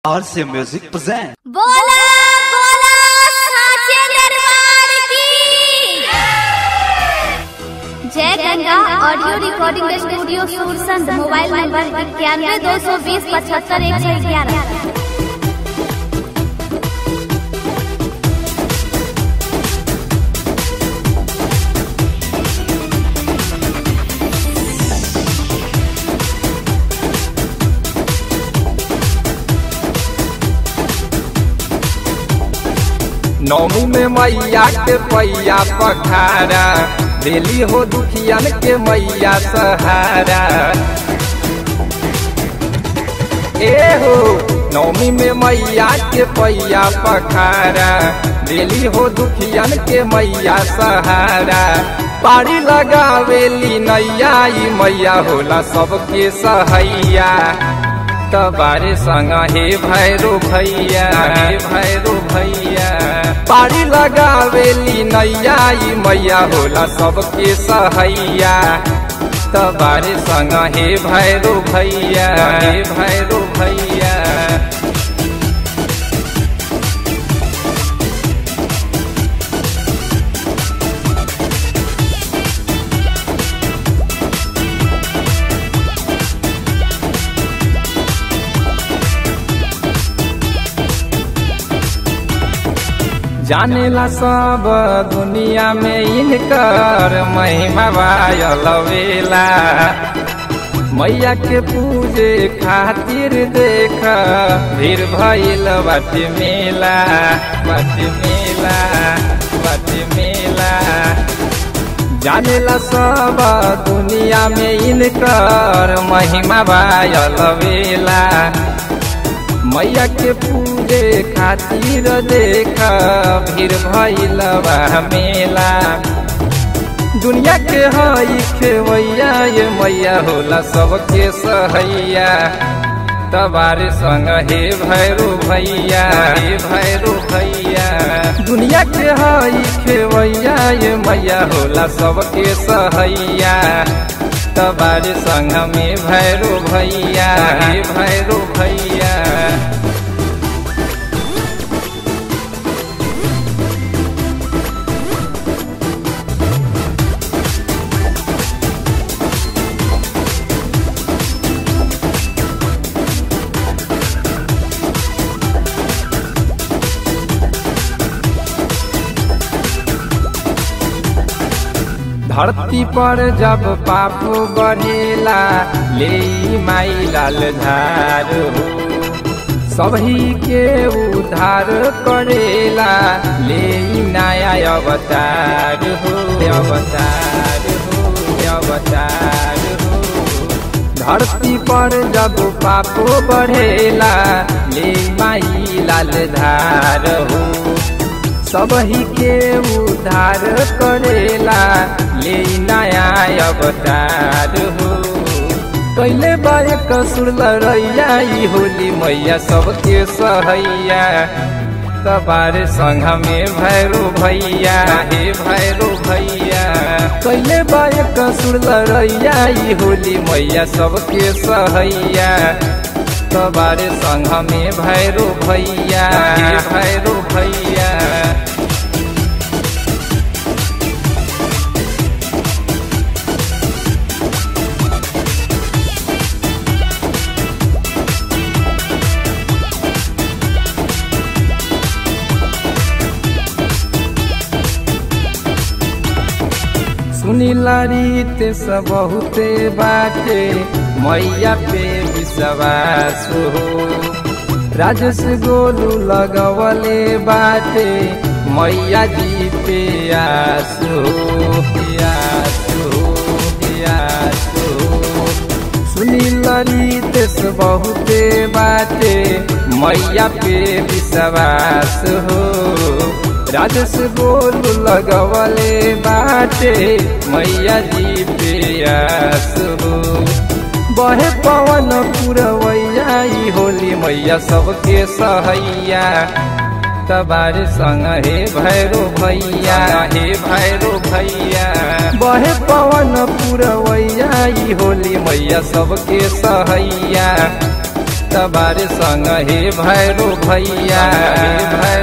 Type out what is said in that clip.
RC Music present। बोला बोला साचे दरबार की जय Ganga audio recording studio Sursand. Mobile number 91-220-75-111। नौमी में मैया के पैया पखारा दिली हो दुखियन के मैया सहारा। ए हो नौमी में मैया के पैया पखारा दिली हो दुखियन के मैया सहारा। पारी लगावेली नैया ई मैया होला सबके सहैया। तबारे संग हे भैरो भैया, हे भैरो भैया। पारी लगावेली नैया ई मैया होला सबके सहैया। तबारे संग हे भैरो भैया, हे भैरो भैया। जानेला सब दुनिया में इनकर महिमा लवेला। मैया के पूजे खातिर देख भीड़ भइल बाटे मेला, बाटे मेला, बाटे मेला। जानेला सब दुनिया में इनकर महिमा लवेला। मैया के पूजे खातिर देख भीड़ भइल बा मेला। दुनिया के हई खेवैया ये मैया होला सबके सहैया। तबारे संग हे भैरो भैया, हे भैरो भैया। दुनिया के हई खेवैया ये मैया होला सबके सहैया। तबारे संग में भैरो भैया, हे भैरो भैया। धरती पर जब पाप बढ़ेला ले माई लाल धार हो। सभी के उद्धार करेला ले नया अवतार हो, अवतार हो, अवतार हो। धरती पर जब पाप बढ़ेला ले माई लाल धार हो। सबही के उद्धार करेला ले नया अवतार हो। कैले बायक सुर लड़ैया ई होली मैया सबके सहैया। तबारे संग में भैरो भैया, हे भैरो भैया। कैले बायक सुर लड़ैया ई होली मैया सबके सहैया। तबारे संग में भैरो भैया, हे भैरो भैया। सुनीला रीत सब बहुते बाटे मैया पे विश्वास हो। राजस गोलू लगवले बाटे मैया जी पे आस हो, आस हो, आस हो। सुनीला रीत सब बहुते बाटे मैया पे विश्वास हो। राजस गोलू लगवले बाटे मैया जी पे आस हो। बहे पवन पुरवैया ई होली मैया सबके सहैया। तबारे संग हे भैरो भैया, हे भैरो भैया। बहे पवन पुरवैया ई होली मैया सबके सहैया। तबारे संग हे भैरो भैया।